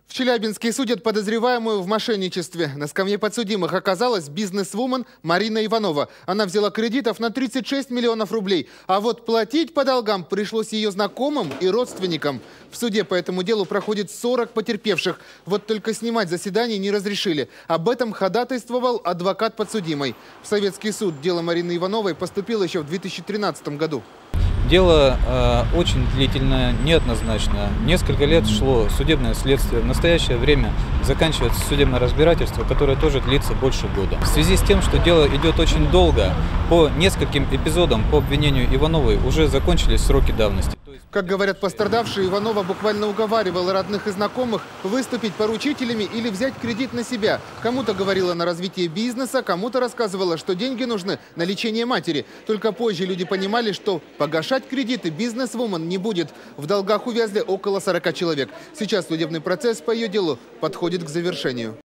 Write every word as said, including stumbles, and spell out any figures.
В Челябинске судят подозреваемую в мошенничестве. На скамье подсудимых оказалась бизнес-вумен Марина Иванова. Она взяла кредитов на тридцать шесть миллионов рублей. А вот платить по долгам пришлось ее знакомым и родственникам. В суде по этому делу проходит сорок потерпевших. Вот только снимать заседание не разрешили. Об этом ходатайствовал адвокат подсудимой. В Советский суд дело Марины Ивановой поступило еще в две тысячи тринадцатом году. Дело э, очень длительное, неоднозначное. Несколько лет шло судебное следствие. В настоящее время заканчивается судебное разбирательство, которое тоже длится больше года. В связи с тем, что дело идет очень долго, по нескольким эпизодам по обвинению Ивановой уже закончились сроки давности. Как говорят пострадавшие, Иванова буквально уговаривала родных и знакомых выступить поручителями или взять кредит на себя. Кому-то говорила на развитие бизнеса, кому-то рассказывала, что деньги нужны на лечение матери. Только позже люди понимали, что погашать кредиты бизнес-вумен не будет. В долгах увязли около сорока человек. Сейчас судебный процесс по ее делу подходит к завершению.